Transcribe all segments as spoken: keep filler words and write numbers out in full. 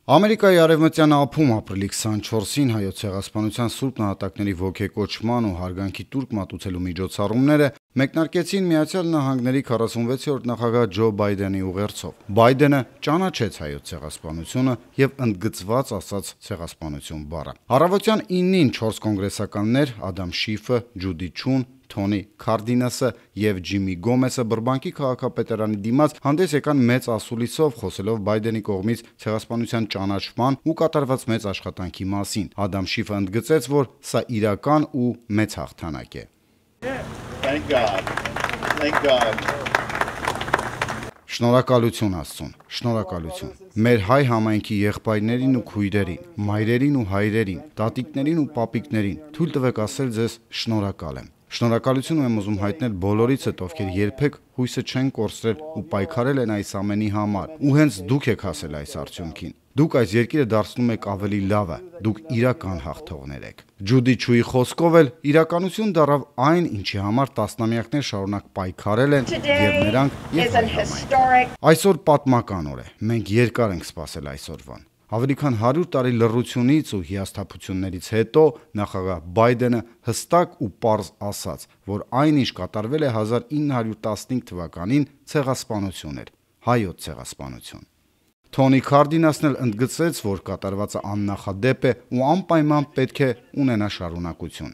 Ամերիկայի արևմտյան ափում ապրիլի քսանչորսին հայոց ցեղասպանության սուրբ նահատակների ոգեկոչման ու հարգանքի տուրք մատուցելու միջոցառումները մեկնարկեցին Միացյալ Նահանգների քառասունվեցերորդ նախագահ Ջո Բայդենի ուղերձով։ Բայդենը ճանաչեց հայոց ցեղասպանությունը եւ ընդգծված ասաց ցեղասպանություն բառը։ Առավոտյան իննին չորս կոնգրեսականներ Ադամ Շիֆը, Ջուդի Չուն, Թոնի Քարդինասը եւ Ջիմի Գոմեսը բրբանկի քաղաքապետարանի դիմաց հանդես եկան մեծ ասուլիսով խոսելով Բայդենի կողմից ցեղասպանության ճանաչման ու կատարված մեծ աշխատանքի մասին։ Ադամ Շիֆը ընդգծեց, որ սա իրական ու մեծ հաղթանակ է։ Thank God. Thank God. Շնորհակալություն Աստծուն, շնորհակալություն։ Մեր հայ համայնքի եղբայրներին ու քույրերին, մայրերին ու հայրերին, տատիկներին ու պապիկներին թույլ տվեք ասել ձեզ շնորհակալ եմ։ Շնորհակալություն եմ ուզում հայտնել բոլորիցդ, ովքեր երբեք հույսը չեն կորցրել ու պայքարել են այս ամենի համար, ու հենց դուք եք հասել այս արդյունքին։ Դուք այս երկիրը դարձնում եք ավելի լավը, դուք իրական հաղթողներ եք։ Ջուդի Չուի խոսքով էլ իրականություն դառավ այն, ինչի համար տասնամյակներ շարունակ պայքարել են եւ նրանք եւ հայ։ Այսօր պատմական օր է։ Մենք երկար ենք սպասել այսօրվան։ Ավելի քան հարյուր տարի լռությունից ու հիասթափություններից հետո նախագահ Բայդենը հստակ ու պարզ ասաց, որ այն ինչ կատարվել է հազար ինը հարյուր տասնհինգ թվականին ցեղասպանություն էր, հայոց ցեղասպանություն։ Թոնի Քարդինասն էլ ընդգծեց, որ կատարվածը աննախադեպ է ու անպայման պետք է ունենա շարունակություն։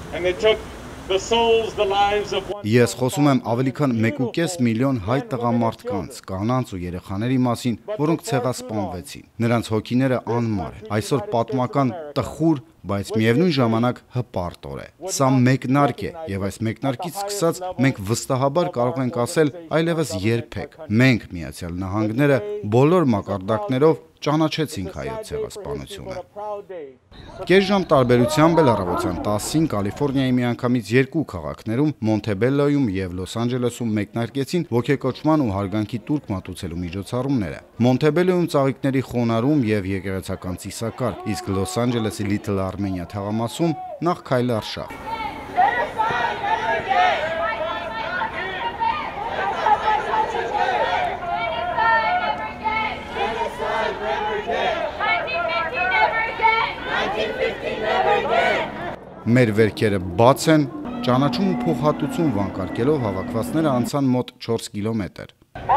Ես խոսում եմ ավելի քան մեկուկես միլիոն հայ տղամարդկանց, կանանց ու երեխաների մասին, որոնք ցեղասպանվեցին։ Նրանց հոգիները անմար են։ Այսօր պատմական տխուր, բայց միևնույն ժամանակ հպարտ օր է։ Սա մեկնարկ է, եւ այս մեկնարկից սկսած մենք վստահաբար կարող ենք ասել այլևս երբեք։ Մենք Միացյալ Նահանգները բոլոր մակարդակներով ճանաչեցինք հայոց ցեղասպանությունը։ Կես ժամ տարբերությամբ էլ առավոտյան տասին Կալիֆոռնիայի միանգամից երկու քաղաքներում՝ Մոնթեբելլոյում եւ Լոս Անջելեսում մեկնարկեցին ոգեկոչման ու հարգանքի տուրք մատուցելու միջոցառումները։ Մոնթեբելլոյում ծաղիկների խոնարհում եւ եկեղեցական ծիսակարգ, իսկ Լոս Անջելեսի Լիթլ Արմենիա թաղամասում նախ քայլարշավ։ Մեր վերքերը բաց են, ճանաչում ու փոխհատուցում վանկարկելով հավաքվածները անցան մոտ չորս կիլոմետր։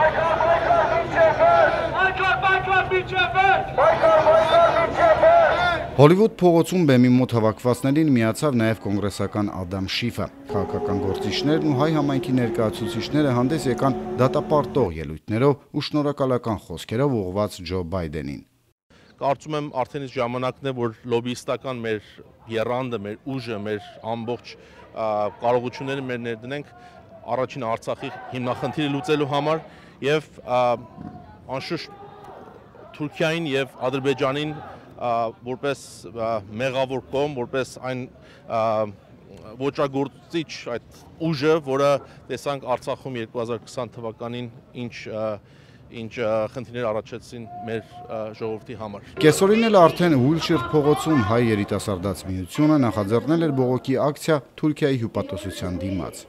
Հոլիվուդ փողոցում բեմի մոտ հավաքվածներին միացավ նաև կոնգրեսական Ադամ Շիֆը։ Քաղաքական գործիչներն ու հայ համայնքի ներկայացուցիչները հանդես եկան դատապարտող ելույթներով ու շնորհակալական խոսքերով ուղղված Ջո Բայդենին։ Կարծում եմ արդեն իսկ ժամանակն է, որ լոբիստական մեր եռանդը, մեր ուժը, մեր ամբողջ կարողությունները մեր ներդնենք առաջին Արցախի հիմնախնդիրը լուծելու համար եւ անշուշտ Թուրքիային եւ Ադրբեջանին որպես մեղավոր կողմ, որպես այն ոճրագործիչ այդ ուժը, որը տեսանք Արցախում երկու հազար քսան թվականին ինչ ինչ խնդիրներ առաջացրին մեր ժողովրդի համար։ Կեսօրին էլ արդեն Ուիլշիր փողոցում հայ երիտասարդաց միությունը նախաձեռնել էր բողոքի ակցիա Թուրքիայի հյուպատոսության դիմաց։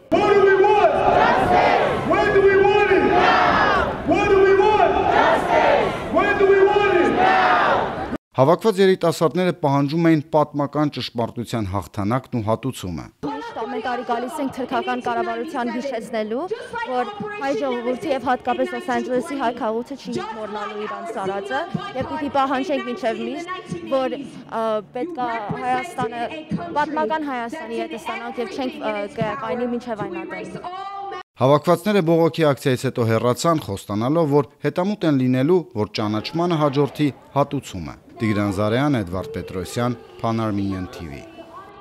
Հավաքված երիտասարդները պահանջում էին պատմական ճշմարտության հաղթանակն ու հատուցումը։ Ամեն տարի գալիս ենք թուրքական կառավարության հիշեցնելու, որ հայ ժողովրդի եւ հատկապես Լոս Անջելեսի հայ քաղաքը չի մոռանալու իրանց արածը եւ պիտի պահանջենք մինչեւ միշտ, որ պետք է Հայաստանը պատմական Հայաստանի հետ ստանանք եւ չենք կայանի մինչեւ այն ադամը։ Հավաքվածները բողոքի ակցիայից հետո հեռացան, խոստանալով, որ հետամուտ են լինելու, որ ճանաչմանը հաջորդի հատուցումը։ Տիգրան Զարեյան, Էդվարդ Պետրոսյան, Pan Armenian T V։